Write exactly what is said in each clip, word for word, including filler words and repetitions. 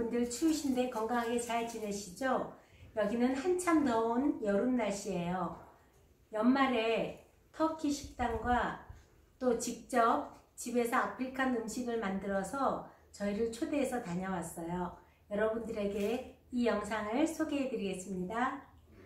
여러분들 추우신데 건강하게 잘 지내시죠? 여기는 한참 더운 여름 날씨예요. 연말에 터키 식당과 또 직접 집에서 아프리칸 음식을 만들어서 저희를 초대해서 다녀왔어요. 여러분들에게 이 영상을 소개해 드리겠습니다.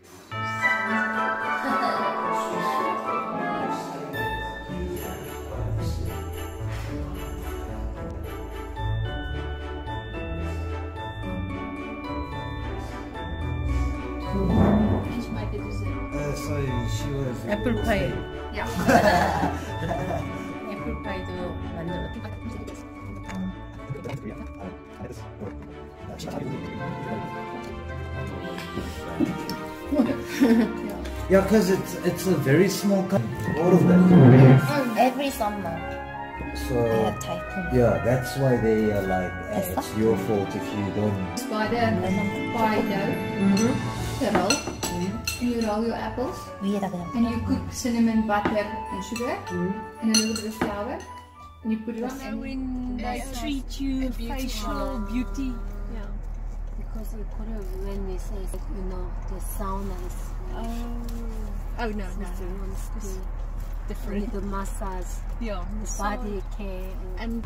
Uh, so she was 애플 파이. 야. 애플 파이도 만들었다. yeah, because it's it's a very small country. All of them. Every summer So they have typhoon. yeah, that's why they are like, eh, it's your fault if you don't. Spider, pie dough, turtle, and you roll your apples, 위에다 그냥 and you cook cinnamon, butter, and sugar, and a little bit of flour, and you put it on. And when they treat you facial beauty, Yeah. Because in Korea when we say, you know, the sauna is oh, oh no, no, the ones it's to different. the massage, Yeah, the so- body care. and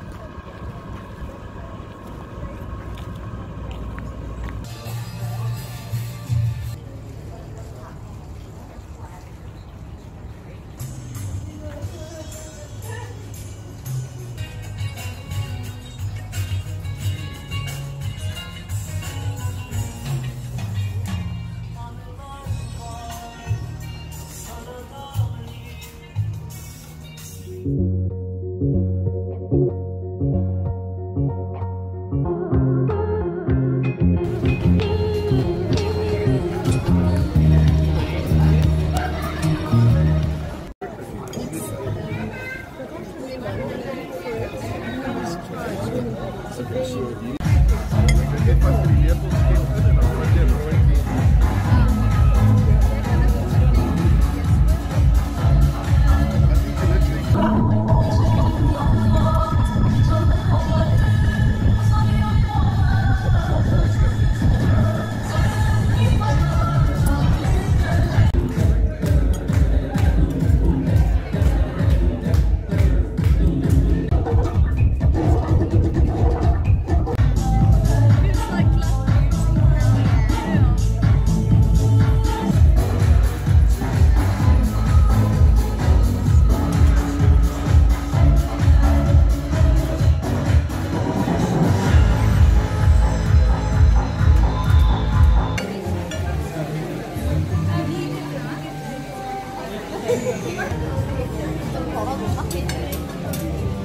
좀 덜어줄까?